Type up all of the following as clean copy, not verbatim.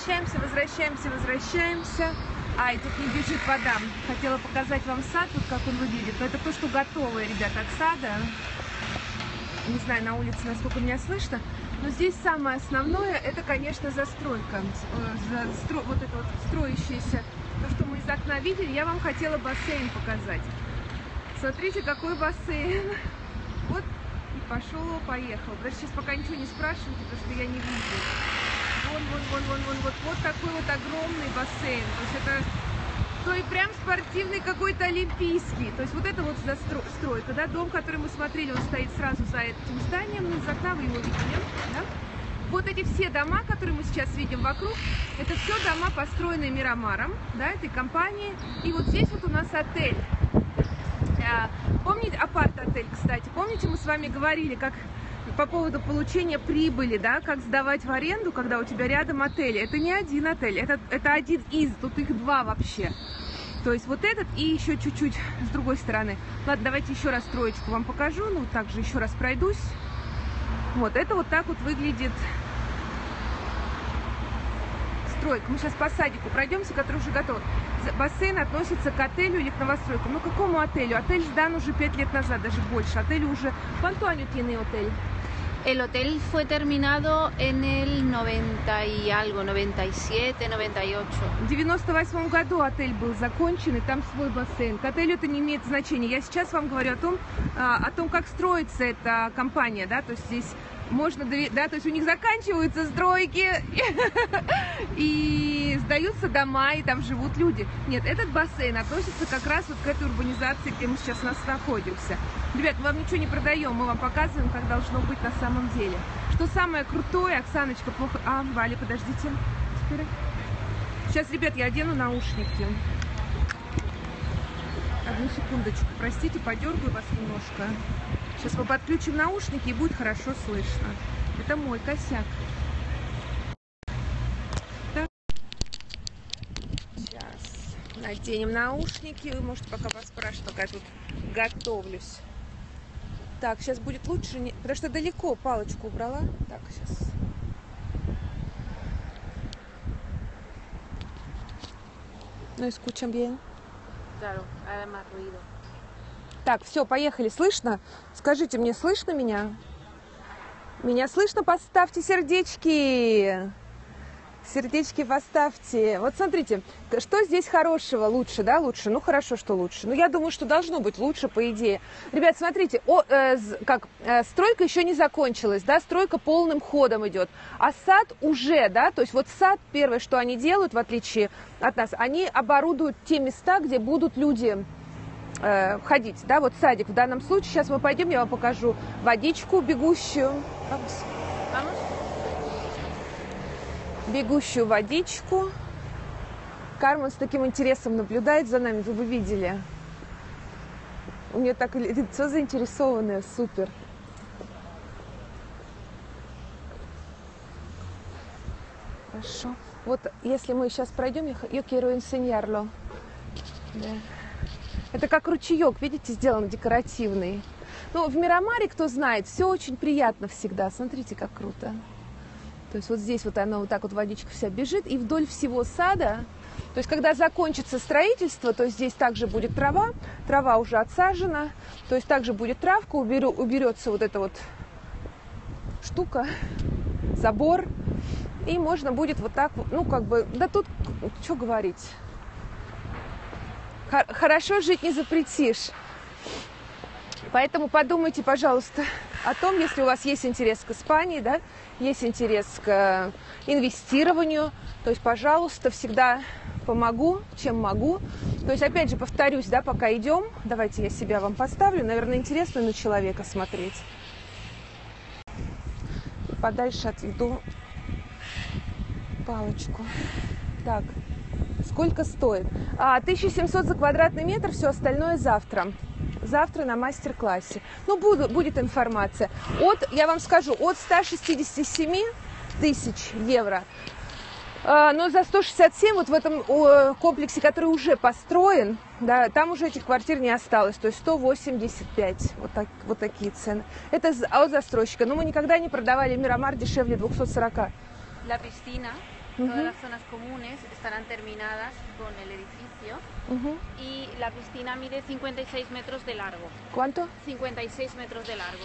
возвращаемся. А, и тут не бежит вода. Хотела показать вам сад, вот как он выглядит. Но это то, что готовое, ребят, от сада. Не знаю, на улице, насколько меня слышно. Но здесь самое основное, это, конечно, застройка. Вот это вот строящееся. То, что мы из окна видели, я вам хотела бассейн показать. Смотрите, какой бассейн. Вот, и поехал. Даже сейчас пока ничего не спрашивайте, потому что я не вижу. Вот такой вот огромный бассейн. То есть это прям спортивный какой-то олимпийский. То есть вот это вот застройка, да, дом, который мы смотрели, он стоит сразу за этим зданием, ну, из окна вы его видели, да? Вот эти все дома, которые мы сейчас видим вокруг, это все дома, построенные Мирамаром, да, этой компании. И вот здесь вот у нас отель. Помните, апарт-отель, кстати, помните, мы с вами говорили, как по поводу получения прибыли, да, как сдавать в аренду, когда у тебя рядом отели. Это не один отель, это один из, тут их два вообще. То есть вот этот и еще чуть-чуть с другой стороны. Ладно, давайте еще раз троечку вам покажу, ну, также еще раз пройдусь. Вот, это вот так вот выглядит стройка. Мы сейчас по садику пройдемся, который уже готов. Бассейн относится к отелю или к новостройкам. Ну, к какому отелю? Отель сдан уже 5 лет назад, даже больше. Отель уже... ¿Cuánto año tiene hotel? El hotel fue terminado en el 90 y algo, 97, 98. В 98 году отель был закончен, и там свой бассейн. К отелю это не имеет значения. Я сейчас вам говорю о том, как строится эта компания, да, то есть здесь можно, да, то есть у них заканчиваются стройки, и сдаются дома, и там живут люди. Нет, этот бассейн относится как раз вот к этой урбанизации, где мы сейчас находимся. Ребят, мы вам ничего не продаем, мы вам показываем, как должно быть на самом деле. Что самое крутое, Оксаночка, плохо... А, Валя, подождите. Сейчас, ребят, я одену наушники. Одну секундочку, простите, подергаю вас немножко. Сейчас мы подключим наушники, и будет хорошо слышно. Это мой косяк. Так. Сейчас наденем наушники. Вы можете пока поспрашивать, пока я тут готовлюсь. Так, сейчас будет лучше, потому что далеко палочку убрала. Так, сейчас. Ну, escuchan bien. Claro, hay más ruido. Так, все, поехали. Слышно? Скажите мне, слышно меня? Меня слышно? Поставьте сердечки. Сердечки поставьте. Вот смотрите, что здесь хорошего? Лучше, да? Лучше? Ну, хорошо, что лучше. Ну, я думаю, что должно быть лучше, по идее. Ребят, смотрите, стройка еще не закончилась, да? Стройка полным ходом идет. А сад уже, да? То есть вот сад, первое, что они делают, в отличие от нас, они оборудуют те места, где будут люди... ходить, да, вот садик в данном случае. Сейчас мы пойдем, я вам покажу водичку бегущую. Бегущую водичку. Кармен с таким интересом наблюдает за нами, вы бы видели. У нее так лицо заинтересованное, супер. Хорошо. Вот если мы сейчас пройдем, я quiero enseñarlo. Да. Это как ручеек, видите, сделан декоративный. Ну, в Мирамаре, кто знает, все очень приятно всегда. Смотрите, как круто. То есть вот здесь вот она вот так вот водичка вся бежит, и вдоль всего сада, то есть когда закончится строительство, то здесь также будет трава, трава уже отсажена, то есть также будет травка, уберется вот эта вот штука, забор, и можно будет вот так, ну как бы, да тут, что говорить. Хорошо жить не запретишь. Поэтому подумайте, пожалуйста, о том, если у вас есть интерес к Испании, да, есть интерес к инвестированию, то есть, пожалуйста, всегда помогу, чем могу. То есть, опять же, повторюсь, да, пока идем, давайте я себя вам поставлю, наверное, интересно на человека смотреть. Подальше отведу палочку. Так. Сколько стоит? 1700 за квадратный метр, все остальное завтра. Завтра на мастер-классе. Ну, будет информация. Я вам скажу, от 167 тысяч евро. Но за 167 вот в этом комплексе, который уже построен, да, там уже этих квартир не осталось. То есть 185. Вот такие цены. Это от застройщика. Но мы никогда не продавали Мирамар дешевле 240. La piscina Todas las zonas comunes estarán terminadas con el edificio y la piscina mide 56 metros de largo. ¿Cuánto? 56 metros de largo.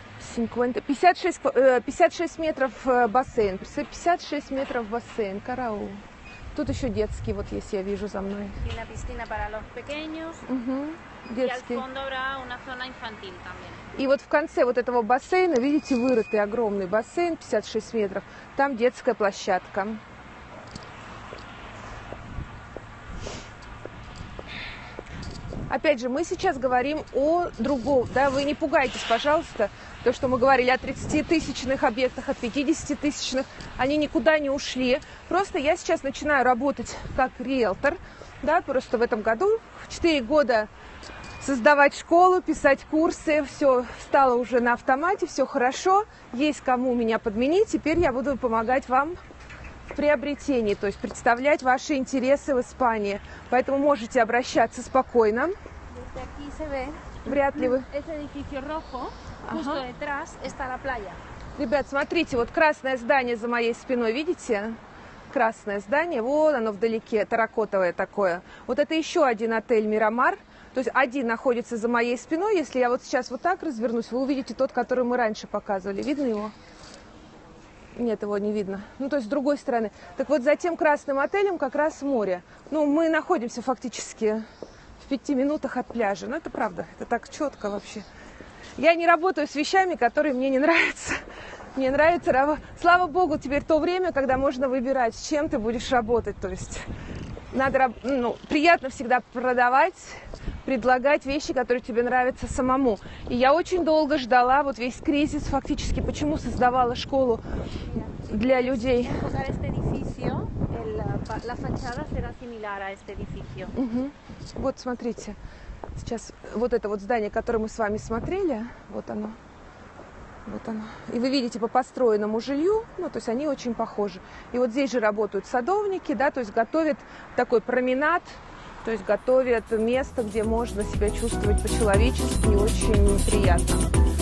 56 метров бассейн. 56 метров бассейн. Караул. Тут еще детский вот есть, я вижу за мной. Y una piscina para los pequeños. Y al Детский. fondo habrá una zona infantil también. И вот в конце вот этого бассейна, видите, вырытый огромный бассейн, 56 метров. Там детская площадка. Опять же, мы сейчас говорим о другом, да, вы не пугайтесь, пожалуйста, то, что мы говорили о 30-тысячных объектах, о 50-тысячных, они никуда не ушли. Просто я сейчас начинаю работать как риэлтор, да, просто в этом году, в 4 года создавать школу, писать курсы, все стало уже на автомате, все хорошо, есть кому меня подменить, теперь я буду помогать вам в приобретении, то есть представлять ваши интересы в Испании. Поэтому можете обращаться спокойно. Вряд ли вы. Ребят, смотрите, вот красное здание за моей спиной, видите? Красное здание, вот оно вдалеке, терракотовое такое. Вот это еще один отель «Мирамар». То есть один находится за моей спиной. Если я вот сейчас вот так развернусь, вы увидите тот, который мы раньше показывали. Видно его? Нет, его не видно. Ну, то есть с другой стороны. Так вот, за тем красным отелем как раз море. Ну, мы находимся фактически в 5 минутах от пляжа. Ну, это правда, это так четко вообще. Я не работаю с вещами, которые мне не нравятся. Мне нравится работать. Слава богу, теперь то время, когда можно выбирать, с чем ты будешь работать. То есть надо, ну, приятно всегда продавать, предлагать вещи, которые тебе нравятся самому. И я очень долго ждала, вот весь кризис фактически, почему создавала школу для людей. Вот смотрите, сейчас вот это вот здание, которое мы с вами смотрели, вот оно. Вот оно. И вы видите по построенному жилью, ну, то есть они очень похожи. И вот здесь же работают садовники, да, то есть готовят такой променад, то есть готовят место, где можно себя чувствовать по-человечески и очень приятно.